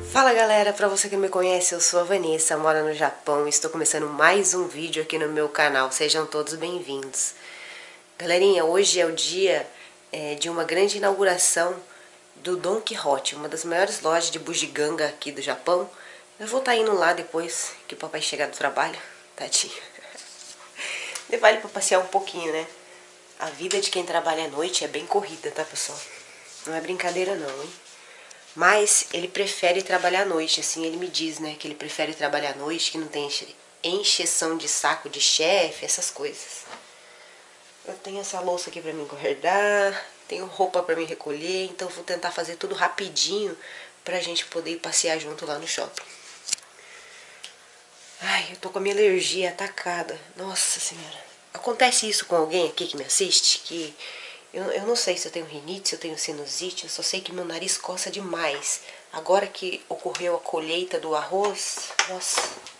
Fala galera, pra você que me conhece, eu sou a Vanessa, moro no Japão e estou começando mais um vídeo aqui no meu canal, sejam todos bem-vindos. Galerinha, hoje é o dia de uma grande inauguração do Don Quijote, uma das maiores lojas de bugiganga aqui do Japão. Eu vou estar indo lá depois que o papai chegar do trabalho, tadinho. Levar ele pra passear um pouquinho, né? A vida de quem trabalha à noite é bem corrida, tá pessoal? Não é brincadeira não, hein? Mas ele prefere trabalhar à noite, assim ele me diz, né? Que ele prefere trabalhar à noite, que não tem encheção de saco de chefe, essas coisas. Eu tenho essa louça aqui pra me guardar, tenho roupa pra me recolher, então vou tentar fazer tudo rapidinho pra gente poder ir passear junto lá no shopping. Ai, eu tô com a minha alergia atacada, nossa senhora. Acontece isso com alguém aqui que me assiste, que... Eu não sei se eu tenho rinite, se eu tenho sinusite, eu só sei que meu nariz coça demais. Agora que ocorreu a colheita do arroz, nossa.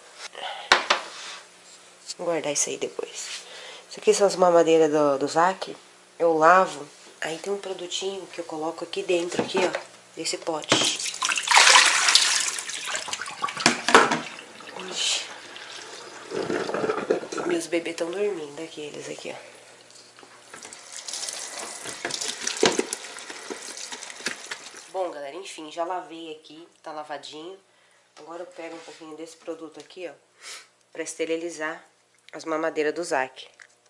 Vou guardar isso aí depois. Isso aqui são as mamadeiras do Zac. Eu lavo, aí tem um produtinho que eu coloco aqui dentro, aqui ó, desse pote. Ixi. Meus bebês estão dormindo aqui, eles aqui ó. Bom, galera, enfim, já lavei aqui, tá lavadinho. Agora eu pego um pouquinho desse produto aqui, ó, pra esterilizar as mamadeiras do Zac.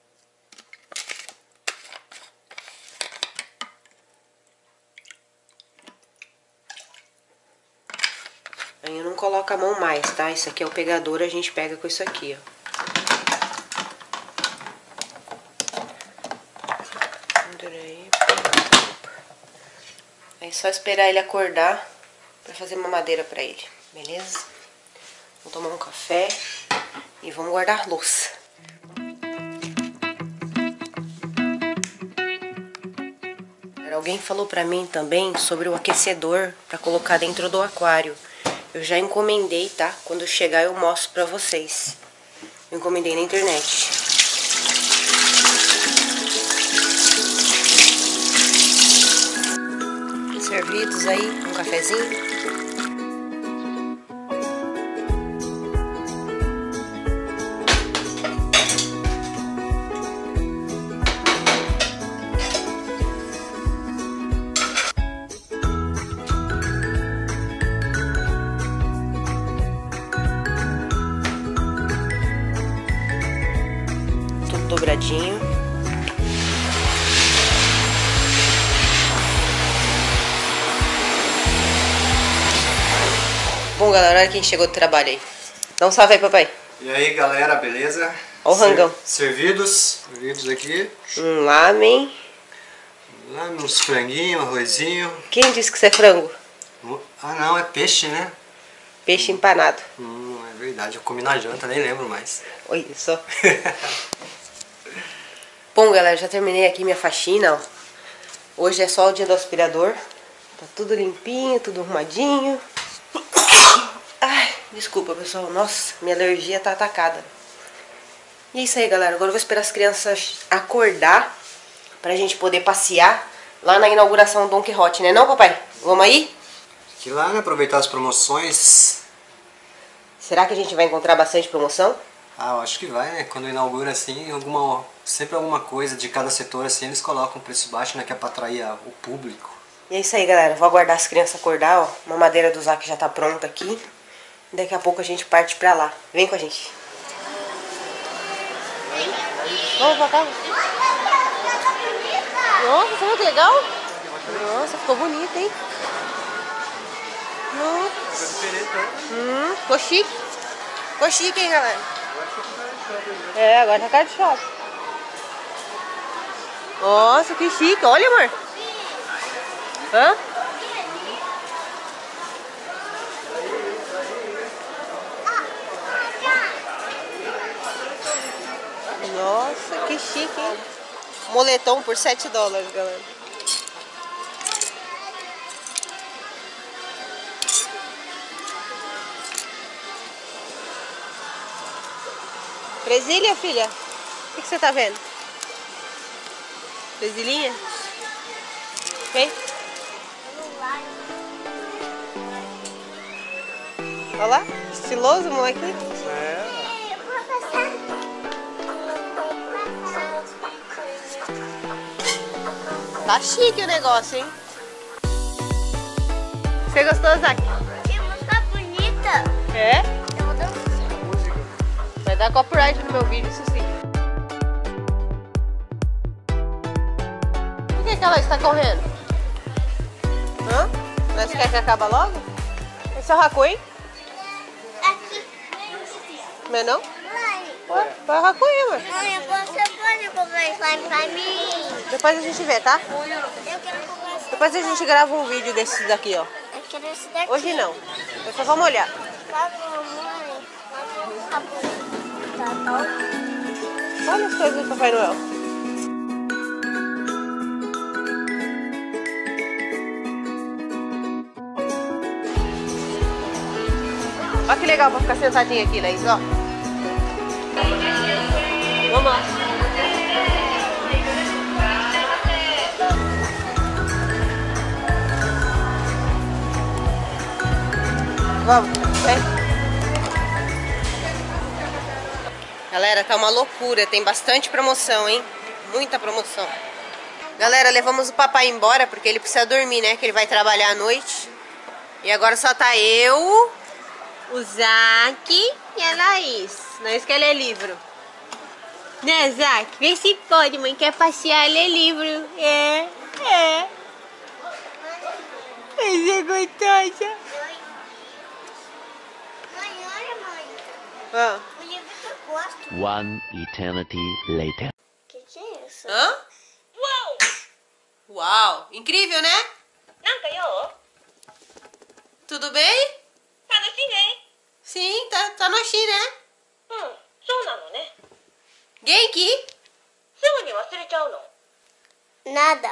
Aí eu não coloco a mão mais, tá? Isso aqui é o pegador, a gente pega com isso aqui, ó. É só esperar ele acordar pra fazer mamadeira pra ele, beleza? Vamos tomar um café e vamos guardar louça. Alguém falou pra mim também sobre o aquecedor pra colocar dentro do aquário. Eu já encomendei, tá? Quando chegar eu mostro pra vocês. Eu encomendei na internet. Servidos aí, um cafezinho. Tudo dobradinho. Bom, galera, olha quem chegou do trabalho aí. Dá um salve aí, papai. E aí, galera, beleza? Ó o rangão. Servidos aqui. Um lamen. Lá uns franguinhos, arrozinho. Quem disse que isso é frango? Ah, não, é peixe, né? Peixe empanado. É verdade, eu comi na janta, nem lembro mais. Olha só. Bom, galera, já terminei aqui minha faxina, ó. Hoje é só o dia do aspirador. Tá tudo limpinho, tudo arrumadinho. Ai, desculpa, pessoal. Nossa, minha alergia tá atacada. E é isso aí, galera. Agora eu vou esperar as crianças acordar pra gente poder passear lá na inauguração do Don Quijote, né não, papai? Vamos aí? Aqui lá, né? Aproveitar as promoções. Será que a gente vai encontrar bastante promoção? Ah, eu acho que vai, né? Quando inaugura assim, sempre alguma coisa de cada setor assim, eles colocam um preço baixo, né? Que é pra atrair o público. E é isso aí, galera. Vou aguardar as crianças acordar, ó. Uma madeira do Zac já tá pronta aqui. Daqui a pouco a gente parte pra lá. Vem com a gente. Vamos pra cá. Nossa, foi muito legal. Nossa, ficou bonito, hein? Ficou chique. Ficou chique, hein, galera? É, agora tá cara de shopping. Nossa, que chique. Olha, amor. Hã? Nossa, que chique, hein? Moletom por $7, galera. Presilha, filha? O que você tá vendo? Presilhinha? Vem. Olha lá, estiloso, moleque. Tá chique o negócio, hein? Você gostou, Zac? Que música bonita. É? Eu vou dançar. Vai dar copyright no meu vídeo, isso sim. Por que ela está correndo? Hã? Nós quer que acabe logo? Esse é o Hakui? Aqui. Não é não? Mãe. Ué, vai o Hakui, mãe. Mãe, você pode comprar slime pra mim? Depois a gente vê, tá? Eu quero comprar slime. Depois a gente grava um vídeo desses daqui, ó. Eu quero esse daqui. Hoje não. Eu só vamos olhar. Tá bom, mãe. Tá bom. Tá bom. Olha as coisas do Papai Noel. Olha que legal pra ficar sentadinha aqui, Laís, ó. Vamos lá. Vamos, vem. Galera, tá uma loucura, tem bastante promoção, hein? Muita promoção. Galera, levamos o papai embora porque ele precisa dormir, né? Que ele vai trabalhar à noite. E agora só tá eu, o Zac e a Laís. Laís quer ler livro. Né, Zac? Vê se pode, mãe quer passear e ler livro. É. Mas é gostosa. Mãe, olha, mãe. Ah. O livro que eu gosto. One eternity later. Que é isso? Hã? Uau! Uau! Incrível, né? Tudo bem? Sim, tá no X, né? Genki? Nada.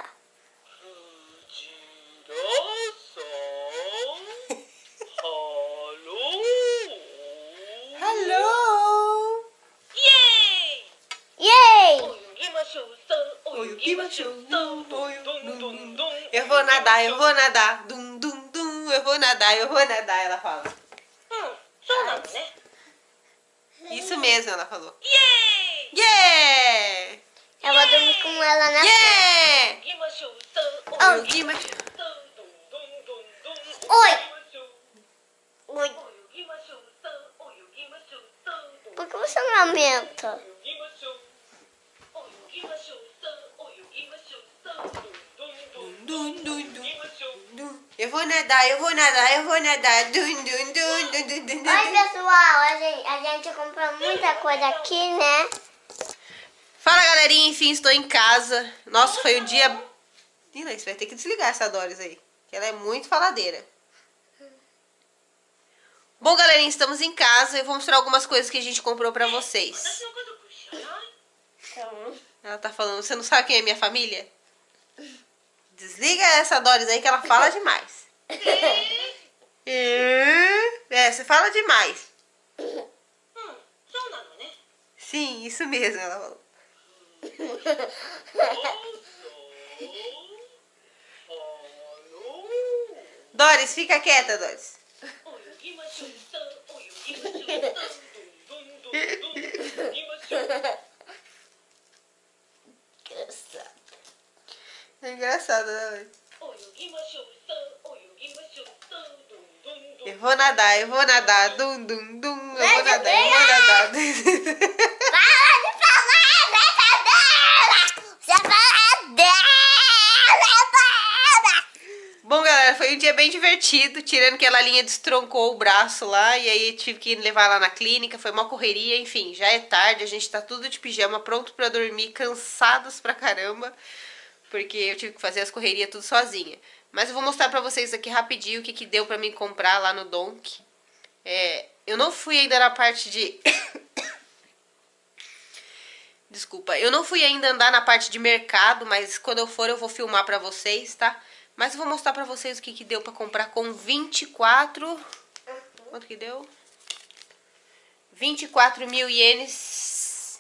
Hello! Yay! Eu vou nadar, eu vou nadar. Dum, dum, dum. Eu vou nadar, ela fala. Isso mesmo, ela falou. Yeah! Eu vou dormir com ela na Yeah! Oh. Oi! Oi! Por que você não aumenta? Dum, dum, dum, dum. Eu vou nadar, eu vou nadar, eu vou nadar. Dum, dum, dum, dum, dum, dum, dum. Oi, pessoal! A gente comprou muita coisa aqui, né? Fala, galerinha, enfim, estou em casa. Nossa, foi um dia... Ih, você vai ter que desligar essa Doris aí, que ela é muito faladeira. Bom, galerinha, estamos em casa. Eu vou mostrar algumas coisas que a gente comprou pra vocês. Ela tá falando, você não sabe quem é minha família? Desliga essa Doris aí que ela fala demais. Você fala demais. Sim, isso mesmo, ela falou. Doris, fica quieta, Doris. É engraçado, né, mãe? Eu vou nadar, dum, dum, dum. Eu vou nadar, eu vou nadar. Para de falar dessa dela! Você fala dela! Para! Bom, galera, foi um dia bem divertido, tirando que a Lalinha destroncou o braço lá, e aí tive que levar lá na clínica, foi uma correria, enfim, já é tarde, a gente tá tudo de pijama, pronto pra dormir, cansados pra caramba, porque eu tive que fazer as correrias tudo sozinha. Mas eu vou mostrar pra vocês aqui rapidinho o que deu pra mim comprar lá no Donk. Eu não fui ainda na parte de... Desculpa, eu não fui ainda andar na parte de mercado, mas quando eu for eu vou filmar pra vocês, tá? Mas eu vou mostrar pra vocês o que deu pra comprar com 24... Quanto que deu? 24 mil ienes.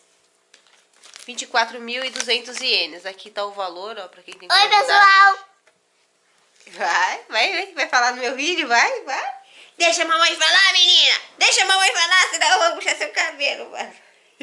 24.200 ienes. Aqui tá o valor, ó, pra quem tem que Oi, ajudar. pessoal! Vai falar no meu vídeo, vai. Deixa a mamãe falar, menina! Deixa a mamãe falar, senão eu vou puxar seu cabelo, mano.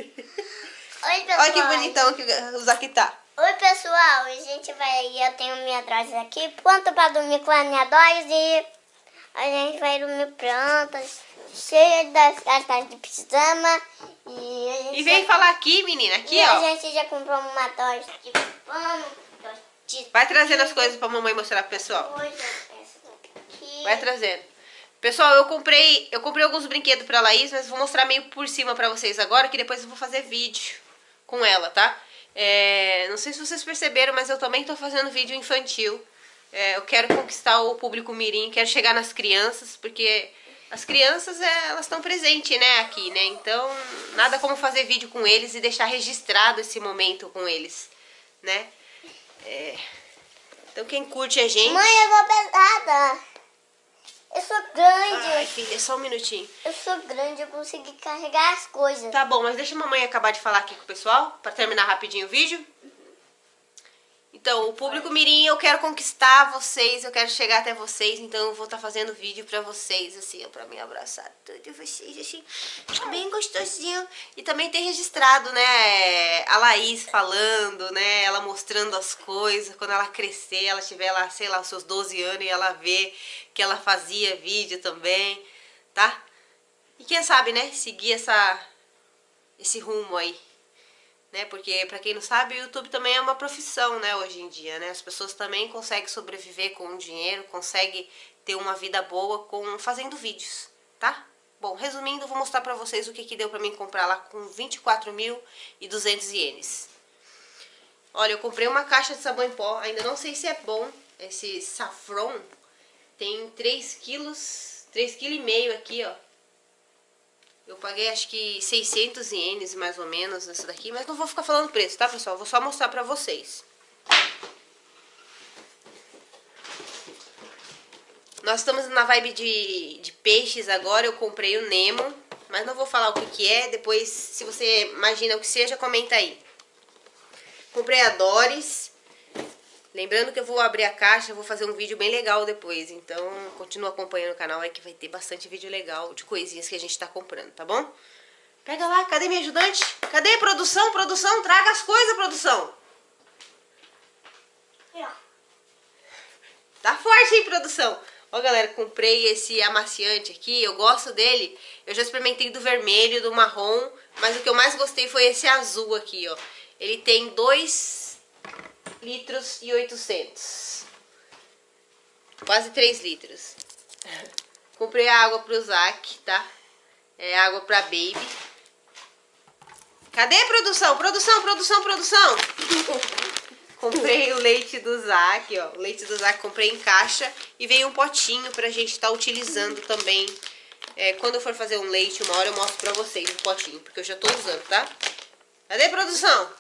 Oi, pessoal. Olha que bonitão que o Zac tá. Oi, pessoal. A gente vai... Eu tenho minha Doris aqui, pronta pra dormir com a minha Doris e a gente vai dormir prontas, cheia das cartas de pijama. E vem falar aqui, menina, aqui, e ó. a gente já comprou uma Doris de pano. Vai trazendo as coisas pra mamãe mostrar pro pessoal. Hoje, essa aqui. Vai trazendo. Pessoal, eu comprei alguns brinquedos pra Laís, mas vou mostrar meio por cima pra vocês agora, que depois eu vou fazer vídeo com ela, tá? Não sei se vocês perceberam, mas eu também tô fazendo vídeo infantil. Eu quero conquistar o público mirim, quero chegar nas crianças, porque as crianças, elas estão presentes, né, aqui, né? Então, nada como fazer vídeo com eles e deixar registrado esse momento com eles, né? Então, quem curte a gente... Mãe, eu vou pesada. Eu sou grande. Ai, filha, só um minutinho. Eu sou grande, eu consegui carregar as coisas. Tá bom, mas deixa a mamãe acabar de falar aqui com o pessoal, pra terminar rapidinho o vídeo. Então, o público mirim, eu quero conquistar vocês, eu quero chegar até vocês, então eu vou estar fazendo vídeo pra vocês, assim, pra me abraçar tudo vocês, assim, bem gostosinho. E também ter registrado, né, a Laís falando, né, ela mostrando as coisas, quando ela crescer, ela tiver lá, sei lá, os seus 12 anos e ela ver que ela fazia vídeo também, tá? E quem sabe, né, seguir esse rumo aí. Né? Porque, pra quem não sabe, o YouTube também é uma profissão, né, hoje em dia, né? As pessoas também conseguem sobreviver com o dinheiro, conseguem ter uma vida boa fazendo vídeos, tá? Bom, resumindo, eu vou mostrar pra vocês o que deu pra mim comprar lá com 24.200 ienes. Olha, eu comprei uma caixa de sabão em pó, ainda não sei se é bom, esse Saffron tem 3,5 kg aqui, ó. Eu paguei acho que 600 ienes mais ou menos nessa daqui, mas não vou ficar falando preço, tá, pessoal? Vou só mostrar pra vocês. Nós estamos na vibe de peixes agora, eu comprei o Nemo, mas não vou falar o que é, depois se você imagina o que seja, comenta aí. Comprei a Doris. Lembrando que eu vou abrir a caixa, vou fazer um vídeo bem legal depois, então continua acompanhando o canal aí que vai ter bastante vídeo legal de coisinhas que a gente tá comprando, tá bom? Pega lá, cadê minha ajudante? Cadê a produção? Produção, traga as coisas, produção! Tá forte, hein, produção? Ó, galera, comprei esse amaciante aqui, eu gosto dele. Eu já experimentei do vermelho, do marrom, mas o que eu mais gostei foi esse azul aqui, ó. Ele tem 2,8 litros. Quase 3 litros. Comprei a água pro Zac, tá? É água pra Baby. Cadê a produção? Produção, produção, produção! Comprei o leite do Zac, ó. O leite do Zac comprei em caixa. E veio um potinho pra gente estar utilizando também. Quando eu for fazer um leite, uma hora eu mostro pra vocês o potinho. Porque eu já tô usando, tá? Cadê a produção?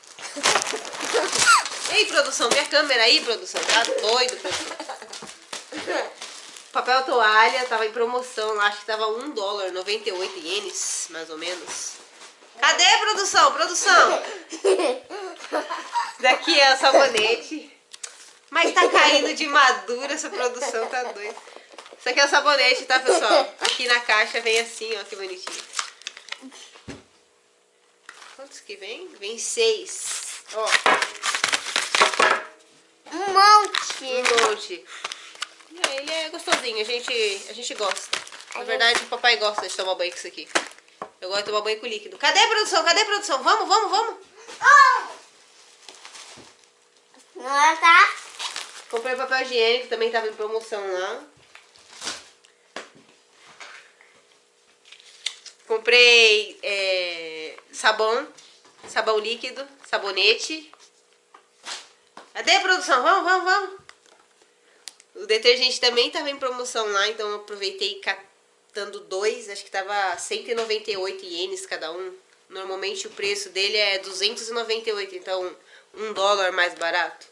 Ei, produção, minha câmera aí, produção. Tá doido, produção. Papel toalha, tava em promoção lá. Acho que tava $1, 98 ienes, mais ou menos. Cadê a produção? Produção! Daqui é o sabonete. Mas tá caindo de madura essa produção, tá doida. Isso aqui é o sabonete, tá, pessoal? Aqui na caixa vem assim, ó, que bonitinho. Quantos que vem? Vem 6. Ó. Um monte. Um monte. Ele é gostosinho, a gente gosta. Na verdade, o papai gosta de tomar banho com isso aqui. Eu gosto de tomar banho com líquido. Cadê a produção? Cadê a produção? Vamos, vamos, vamos. Não tá? Comprei papel higiênico, também tava em promoção lá. Comprei sabão líquido, sabonete. Cadê a produção? Vamos, vamos, vamos. O detergente também tava em promoção lá, então eu aproveitei catando 2. Acho que tava 198 ienes cada um. Normalmente o preço dele é 298, então $1 mais barato.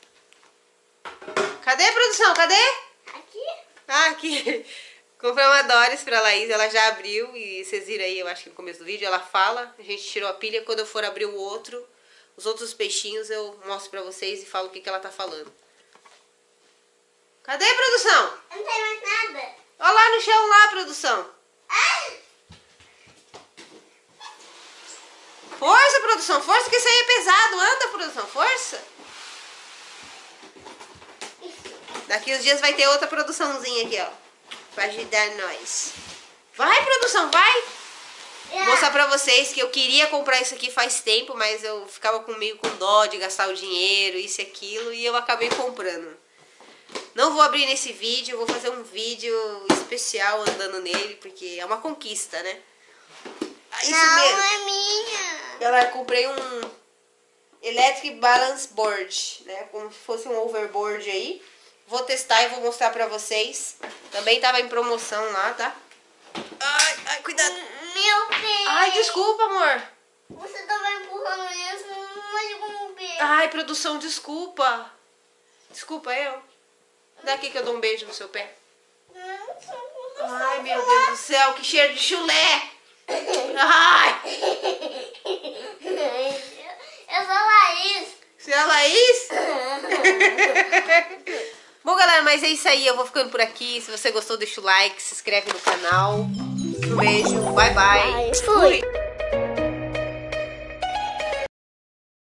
Cadê a produção? Cadê? Aqui? Ah, aqui. Comprei uma Doris pra Laís, ela já abriu e vocês viram aí, eu acho que no começo do vídeo, ela fala, a gente tirou a pilha, quando eu for abrir os outros peixinhos eu mostro pra vocês e falo o que ela tá falando. Cadê a produção? Eu não tem mais nada. Olha Olha lá no chão, lá, produção. Força, produção, força, que isso aí é pesado. Anda, produção, força. Daqui uns dias vai ter outra produçãozinha aqui, ó. Pra ajudar nós. Vai, produção, vai. Vou mostrar pra vocês que eu queria comprar isso aqui faz tempo, mas eu ficava meio com dó de gastar o dinheiro, isso e aquilo, e eu acabei comprando. Não vou abrir nesse vídeo, vou fazer um vídeo especial andando nele, porque é uma conquista, né? Ah, isso não, mesmo. é minha. Galera, comprei um Electric Balance Board, né? Como se fosse um overboard aí. Vou testar e vou mostrar pra vocês. Também tava em promoção lá, tá? Ai, ai, cuidado. Meu pé. Ai, desculpa, amor. Você tava empurrando isso, mas como pé. Ai, produção, desculpa. Desculpa eu. Daqui que eu dou um beijo no seu pé. Ai, meu Deus do céu, que cheiro de chulé. Ai. Eu sou a Laís. Você é a Laís? Bom, galera, mas é isso aí. Eu vou ficando por aqui. Se você gostou, deixa o like, se inscreve no canal. Um beijo, bye bye. Fui.